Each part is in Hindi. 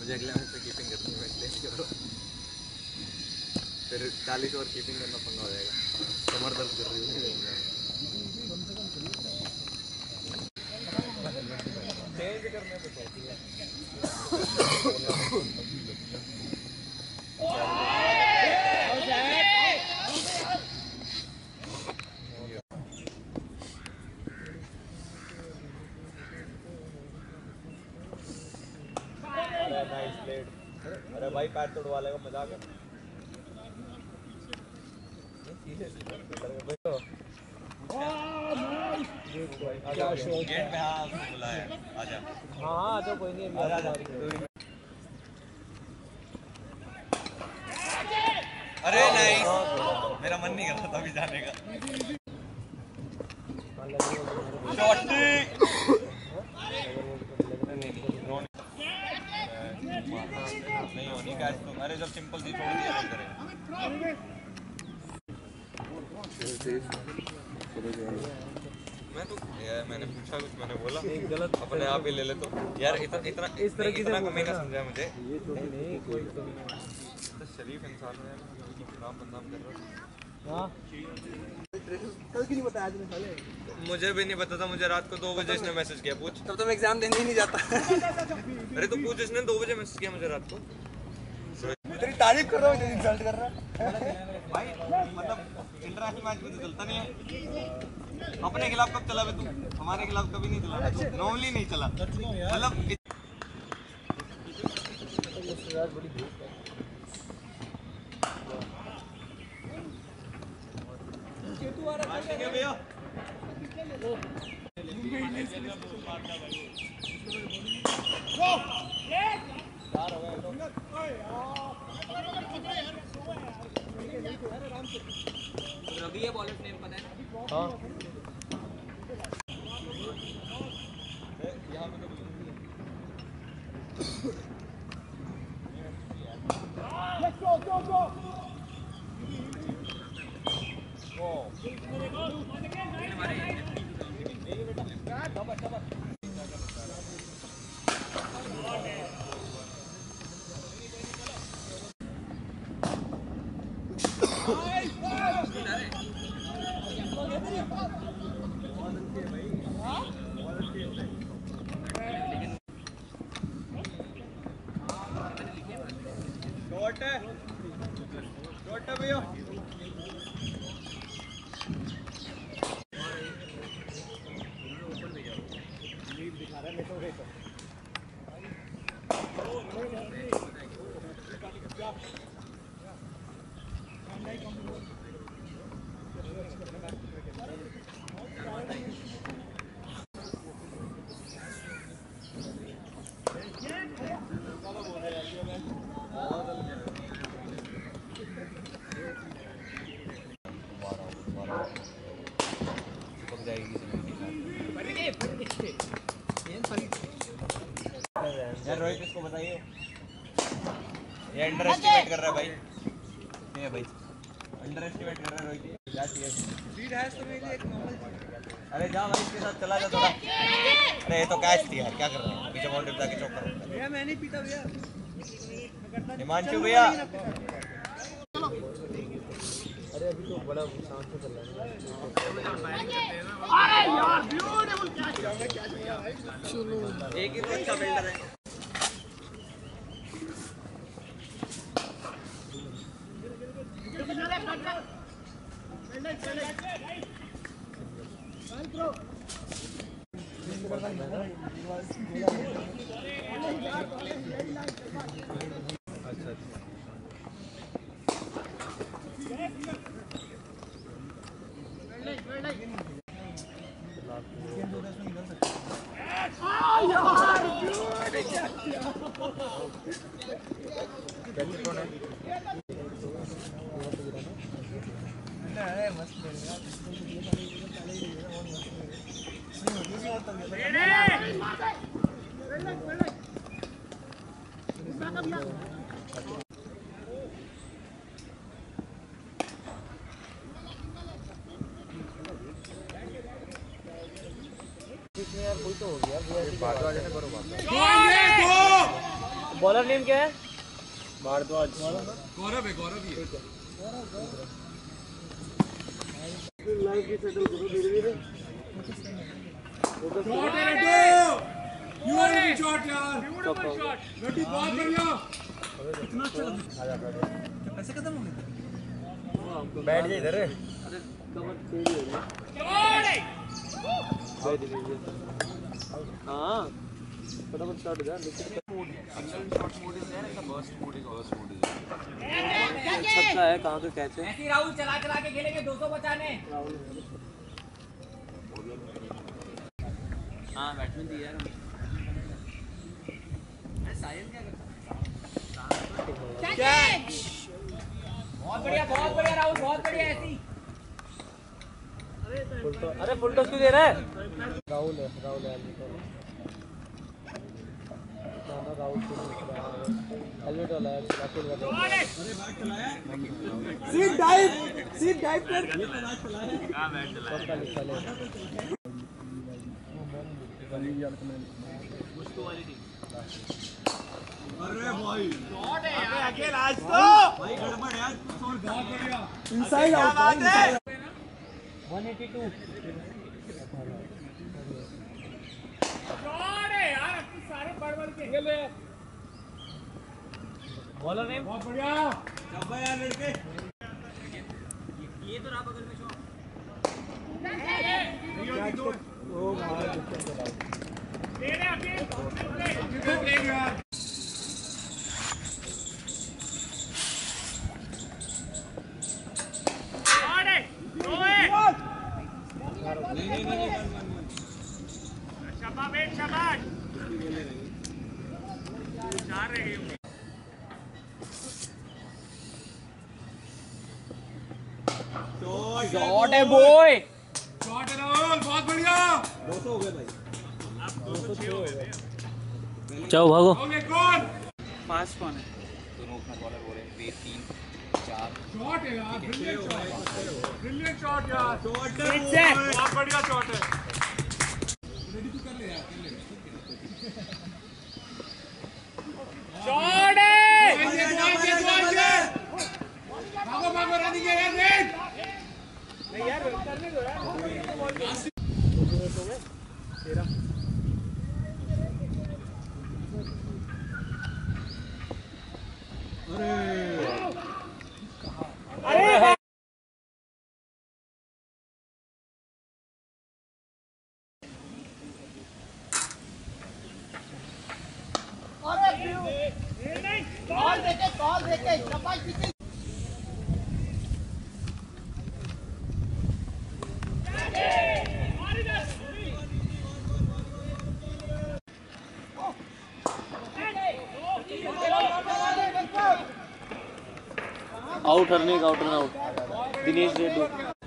मुझे अगले मैच में कीपिंग करनी है, फिर 40 ओवर कीपिंग करना पंगा हो जाएगा, कमर दर्द कर रही है। चेंज करने पे कहती है अरे भाई पैर तोड़वा लेगा, मजाक है। गेट पे हाँ बुलाया, आजा। हाँ तो कोई नहीं, अरे नहीं मेरा मन नहीं कर रहा था अभी जाने का। नहीं होनी कैच तो, अरे जब सिंपल सी छोड़ दिया नहीं करेगा। मैं तो यार मैंने पूछा कुछ, मैंने बोला गलत अपने आप ही ले ले तो यार इतना इस तरह की कमी ना समझा मुझे। नहीं कोई तो शरीफ इंसान है, नाम बदनाम कर रहा है। कल की नहीं बताया आज साले, मुझे भी नहीं पता था। मुझे रात को 2 बजे इसने मैसेज किया, पूछ तब तो मैं एग्जाम देने ही नहीं जाता। अरे तो पूछ, इसने 2 बजे मैसेज किया मुझे रात को। तेरी तारीफ कर रहा हूँ, इंसल्ट कर रहा है भाई। मतलब इंटरनेशनल मैच में तो चलता नहीं है। अपने खिलाफ कब चला तू? हमारे खिलाफ कभी नहीं चला, नॉर्मली नहीं चला। मतलब भैया रवि है बॉलर नेम पता है? हाँ यहाँ पे छोटा भैया दिखा रहा है यार रोहित इसको बताइए, ये अंडर एस्टिमेट कर रहा है भाई। नहीं है भाई, अंडर एस्टिमेट कर रहा है रोहित। जाती है स्पीड है तो मेरे लिए एक नॉर्मल। अरे जा भाई इसके साथ चला जा थोड़ा। अरे ये तो कैच थी यार, क्या कर रहे हैं? पीछे बाउंड्री जाके चौक करो भैया। मैं नहीं पीता भैया, हिमांशु भैया। अरे अभी तो बड़ा शांत से चल रहा है। अरे यार ब्यूटीफुल कैच, चलो एक ही तो अच्छा बिल्डर है। यार कोई तो हो गया, बॉलर नेम क्या है? भारद्वाज। गौरव है, गौरव ही है। लाइव की सेटल करो धीरे-धीरे। शॉट है रेड्डी, ब्यूटीफुल शॉट यार, ब्यूटीफुल शॉट रेड्डी, बहुत बढ़िया। कितना अच्छा पैसे खत्म हो गए। बैठ जा इधर। अरे कवर चेंज हो गया। हाँ फटाफट स्टार्ट हो जा। अच्छा शॉट मोड है यार, इसका बर्स्ट मोड है। अच्छा है, कहाँ पे कैच है? ऐसी राहुल चला चला के खेलेंगे 200 बचाने। हाँ बैट्समैन दिया यार। साहिल क्या करता है? बहुत बढ़िया राहुल, बहुत बढ़िया ऐसी। अरे फुल टॉस क्यों दे रहा है? राहुल है राहुल हेलमेट वाला है। सीट डाइव कर। हाँ बैट चला है। अरे भाई शॉट है यार, अकेला आज तो भाई गड़बड़ यार। बहुत बढ़िया इनसाइड आउट है। 182 शॉट है यार, अपने सारे बड़बड़ के खेले। Bowler name? बहुत बढ़िया डब्बा यार लड़के। ये तो रहा बगल में शॉट। ओ भाई दे रहे अभी यार शॉट है, दो है। शाबाश बेट, शाबाश। 4 रह गई होंगी। शॉट है बॉय, शॉट है राहुल, बहुत बढ़िया। 200 हो गए भाई। जाओ भागो। हो गए कौन? फास्ट कौन है? दोनों बॉलर हो रहे हैं 3 4 शॉट है यार, ब्रिलियंट शॉट यार। शॉट है बहुत बढ़िया शॉट है। रेडी तू कर ले यार, कर ले। शॉट है। भागो रनिंग है यार रेड। नहीं यार करने दो यार। अरे कॉल देखे शाबाश किसी। Out running out run out. Dinesh Reddy.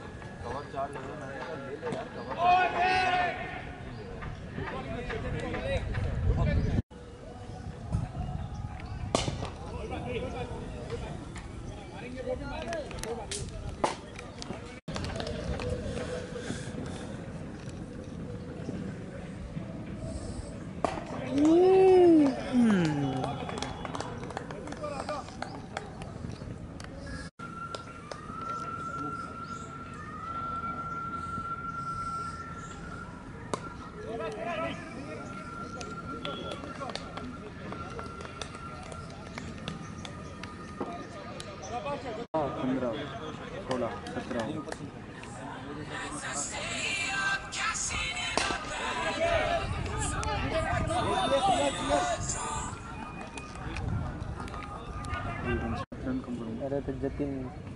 अरे तो जतिन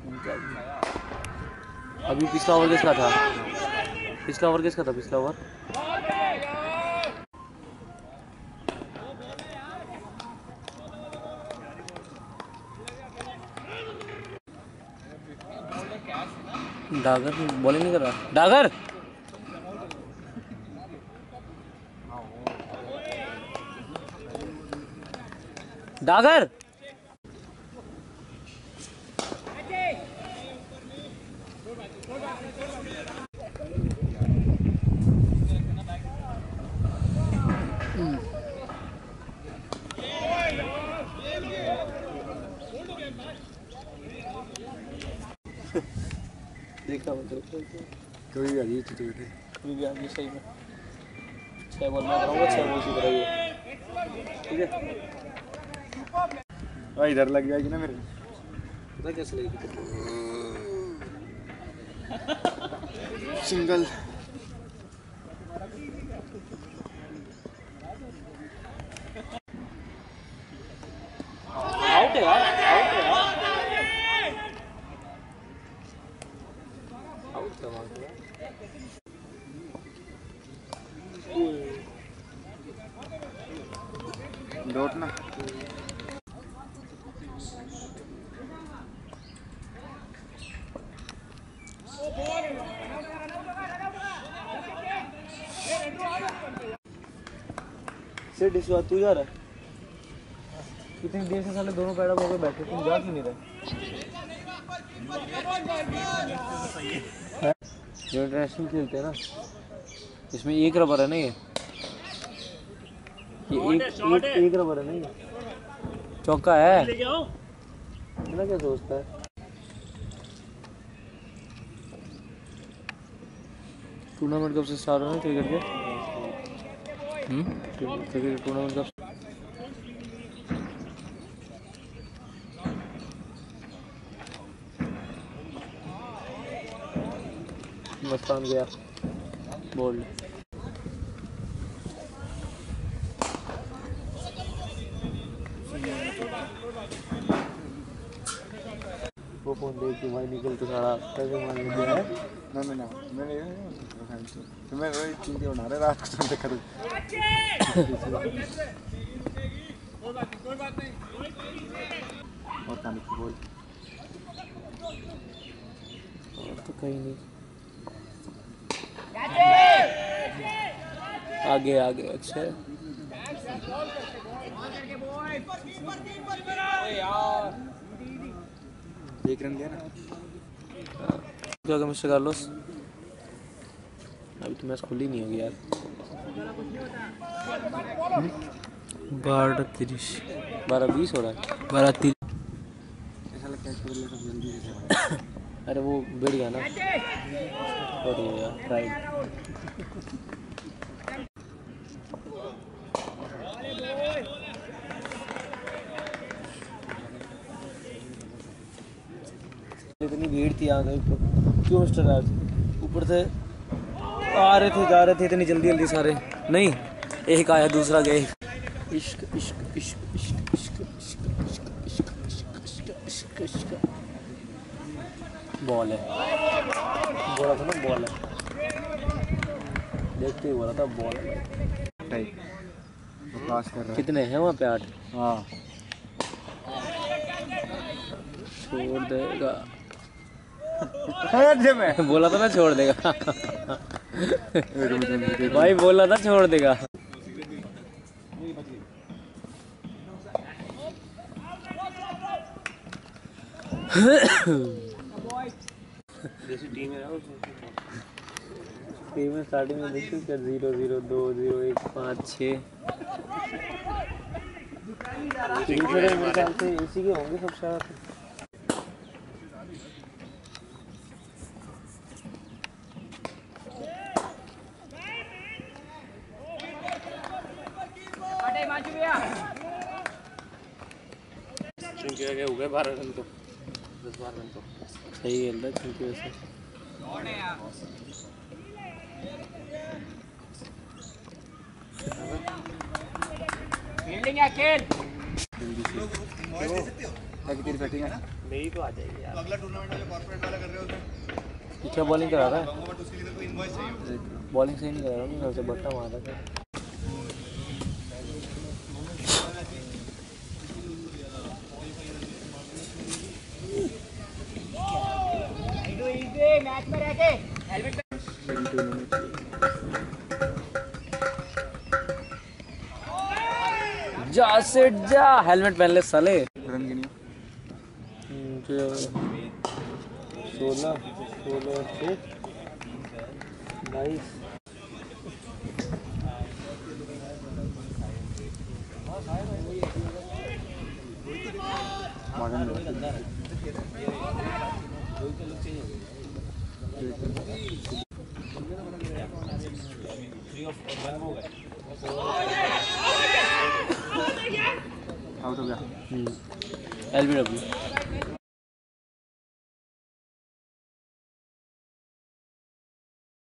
अभी पिछला ओवर किसका था? पिछला ओवर किसका था? पिछला ओवर डागर बॉलिंग नहीं कर रहा। डागर डागर कोई भी आ जाइए तो कोई भी आगे सही में 6 बॉल मैं कराऊंगा 6 बॉल की कराइए ठीक है भाई इधर लग जाएगी ना मेरे पता कैसे लगेगी सिंगल आउट है यार आउट है यार आउट था वहाँ पे डॉट ना सिर्फ इस बात तू जा रहा है कितनी देर से साले दोनों पैडअप होकर बैठे तुम जा क्यों नहीं रहे जो इंटरनेशनल खेलते हैं ना इसमें एक रबर है ना ये एक रबर है ना ये चौका है ना क्या सोचता है टूर्नामेंट कब से स्टार्ट होना है क्रिकेट के क्रिकेट टूर्नामेंट कब मस्तान गया बोल्ड वो फोन देख के भाई निकल के सारा कैसे मान लिया है ना मैंने तो मैं वही चीज़ें बना रहे रात को तो देखा और पानी की बोल और तो कहीं नहीं आगे आगे अक्षय एक रन गया ना क्या क्या मिस्टर कार्लोस अभी तो मैच खुली नहीं होगी यार 12:30 12:20 हो रहा है 12:30 ऐसा लगता है इसको सब जल्दी से अरे वो बैठ गया ना और ये यार राइट इतनी भीड़ थी यहाँ पे क्यों मिस्टर राज ऊपर से आ रहे थे जा रहे थे इतनी जल्दी जल्दी सारे नहीं एक आया दूसरा गए इश्क इश्क इश्क इश्क इश्क इश्क इश्क इश्क इश्क इश्क इश्क बॉल है बोला था ना बॉल है देखते ही बोला था बॉल है टाइप पास कर रहा है कितने हैं वहाँ पे 8 हाँ छोड़ देगा मैं बोला था ना छोड़ देगा भाई बोला था छोड़ देगा जैसी टीम है ना टीम में स्टार्टिंग में देखिए क्या 0-0 2-0 1 5 6 मेरे ख्याल से इसी के होंगे सब शायद हो गए 12 रन तो 10-12 रन तो सही खेल रहा है क्योंकि वैसे फील्डिंग या खेल तेरी बैटिंग है मेरी तो आ जाएगी यार अगला टूर्नामेंट वाले कॉर्पोरेट वाला कर रहे होते क्या बॉलिंग करा रहा है बट उसके लिए तो कोई इनवॉइस चाहिए बॉलिंग सही नहीं करा रहा हूँ सबसे बट्टा मार रहा था मैच में रह के हेलमेट जा सेट जा हेलमेट पहन ले साले रन गिनियो 16 से 22 मॉडर्न आउट हो गया। LBW